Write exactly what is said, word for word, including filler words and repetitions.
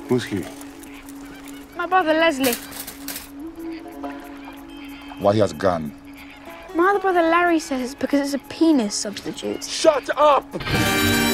Who's he? My brother Leslie. Why he has a gun? My other brother Larry says it's because it's a penis substitute. Shut up!